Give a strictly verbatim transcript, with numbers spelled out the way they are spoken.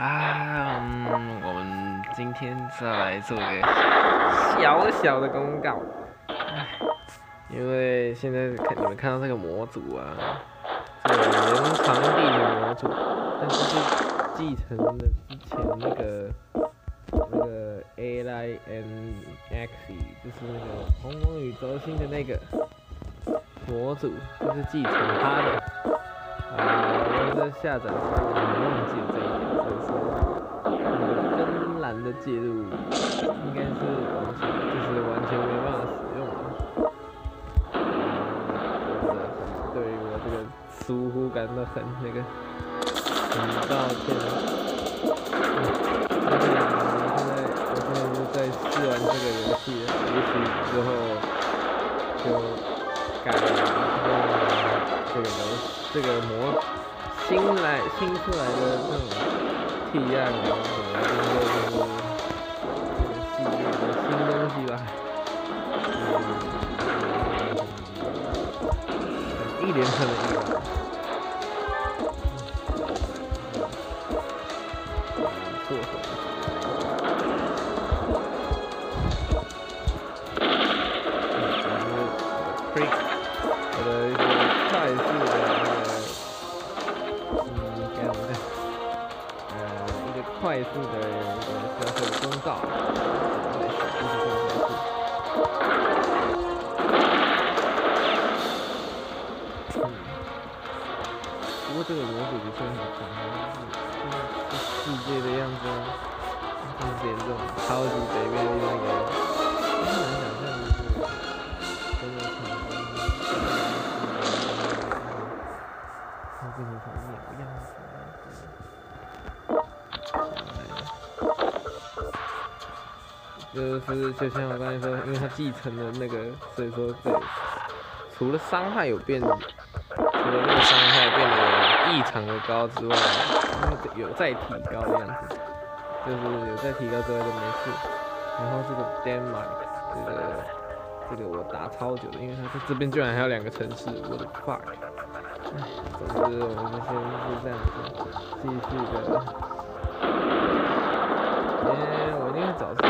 啊，嗯，我们今天再来做个小小的公告。唉，因为现在看你们看到这个模组啊，这个延长地的模组，但是是继承了之前那个那个 A I N X， 就是那个红光宇宙星的那个模组，就是继承它的。啊，我在下载的时候我忘记了这一点，所以说那个根蓝的介入应该是完全就是完全没办法使用了。真的很对于我这个疏忽感到很那个很抱歉。嗯，而且我现在我现在就在试完这个游戏，也许之后就改了。这个模这个模新来新出来的这种替代模组，应该就是这个系列的新东西吧。嗯，一连串的意外。做什么？我的一些快速的那个，嗯，该怎么讲？呃，一个快速的一个销售的公告，对，就是这么回事。嗯，不过这个模组不是很长啊，是是世界的样子啊，这么严重，超级北边的那个，很难想象就是真的成功。它变成什么鸟样子？就是就像我刚才说，因为它继承了那个，所以说对，除了伤害有变，除了那个伤害变得异常的高之外，有再提高的样子，就是有再提高之外都没事。然后这个 Denmark 这个这个我打超久的，因为它这边居然还有两个城市，我的 fuck！ 唉，总之我们就先是这样子继续的。今天我今天早上